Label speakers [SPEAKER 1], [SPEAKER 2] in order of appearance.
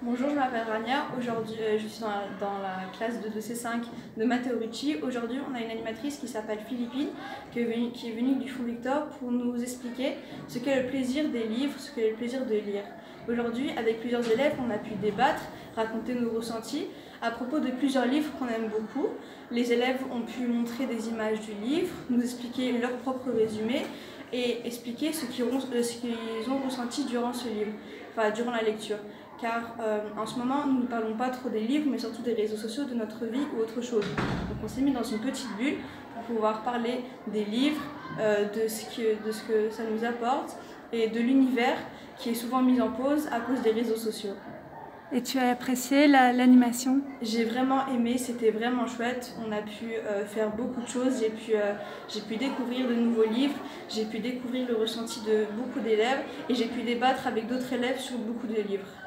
[SPEAKER 1] Bonjour, je m'appelle Rania. Aujourd'hui, je suis dans la classe de 2C5 de Matteo Ricci. Aujourd'hui, on a une animatrice qui s'appelle Philippine, qui est venue du Fonds Victor pour nous expliquer ce qu'est le plaisir des livres, ce qu'est le plaisir de lire. Aujourd'hui, avec plusieurs élèves, on a pu débattre, raconter nos ressentis à propos de plusieurs livres qu'on aime beaucoup. Les élèves ont pu montrer des images du livre, nous expliquer leur propre résumé et expliquer ce qu'ils ont ressenti durant ce livre, enfin durant la lecture. Car en ce moment, nous ne parlons pas trop des livres, mais surtout des réseaux sociaux, de notre vie ou autre chose. Donc on s'est mis dans une petite bulle pour pouvoir parler des livres, de ce que ça nous apporte et de l'univers qui est souvent mis en pause à cause des réseaux sociaux.
[SPEAKER 2] Et tu as apprécié l'animation?
[SPEAKER 1] J'ai vraiment aimé, c'était vraiment chouette. On a pu faire beaucoup de choses, j'ai pu découvrir de nouveaux livres, j'ai pu découvrir le ressenti de beaucoup d'élèves et j'ai pu débattre avec d'autres élèves sur beaucoup de livres.